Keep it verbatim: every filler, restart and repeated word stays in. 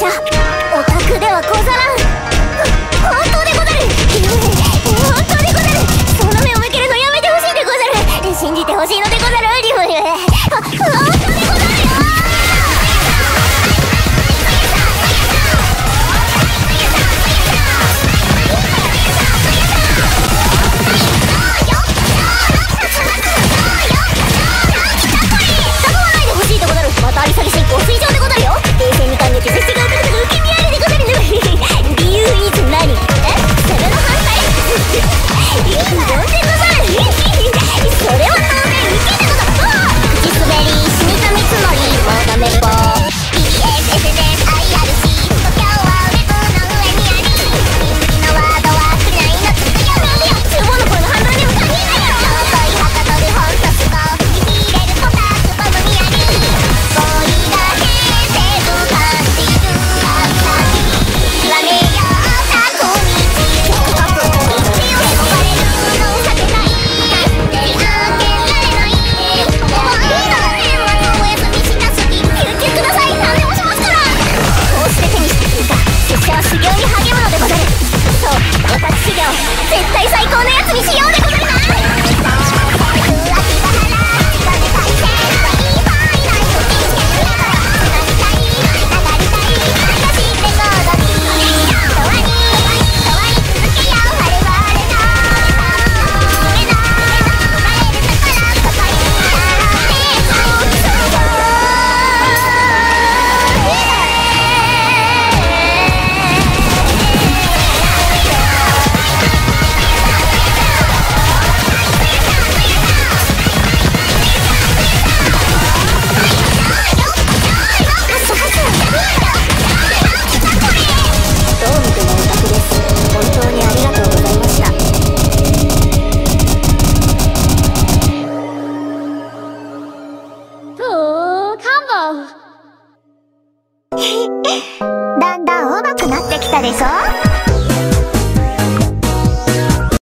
しゃオタクではござらん。本当でござる。本当でござる。その目を向けるのやめてほしいでござる。信じてほしいのでござる。リムル本当でござるよ。またあり下げ進行水上でござるよ。冷静に感激接種が受け受け身ありでござるね。理由いつ何？え？それの反対？いや、当然ござる。それは当然受けでござる。口滑り、死にた見積もり、もうダメっぽ ピーエスエスエスアイアールシー 今日はウェブの上にあり人気のワードはくらいのつくよみ。厨房の声の反応にも限りないよ。尊いはかどる本とすごく見入れるポタークボムにあり修行に励むのでござる。そう、オタク修行絶対最高のやつにしようでござるな。だんだん上手くなってきたでしょ。